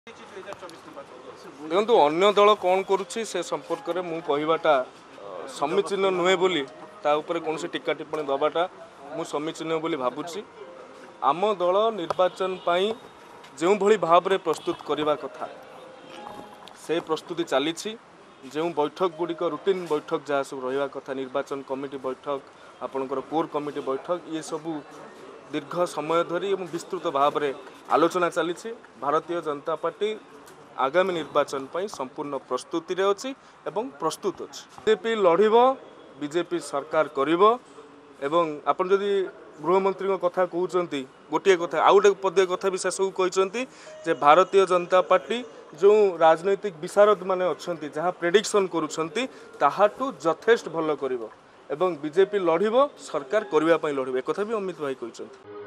देखो अन्य दल कौन करुच्ची से संपर्क में मु कहवाटा समीचीन नुहे बोली ता ऊपर कौन टीका टिप्पणी दबाटा मु समीचीन बोली भावुची। आम दल निर्वाचन पाई जो भली भाव में प्रस्तुत करने कथा से प्रस्तुति चली जो बैठक गुड़िक रुटीन बैठक जहाँ सब रहा कथा निर्वाचन कमिटी बैठक आपणकर कोर कमिटी बैठक ये सबू दीर्घ समय धरी विस्तृत भाव में आलोचना चली। भारतीय जनता पार्टी आगामी निर्वाचन पर संपूर्ण प्रस्तुति रे अछि एवं प्रस्तुत अछि। बीजेपी लड़िब बीजेपी सरकार करिब एवं आपण जदि गृहमंत्री कथा कहते गोटे कथा आउ गोटे पदे कथा भी शेष कहते जे भारतीय जनता पार्टी जो राजनैतिक विशारद माने अच्छी जहाँ प्रेडिक्शन करुछंती ताहाटू यथेष्ट भल करिब एवं बीजेपी लड़िब सरकार करने लड़िब एक कथा भी अमित भाई कहते।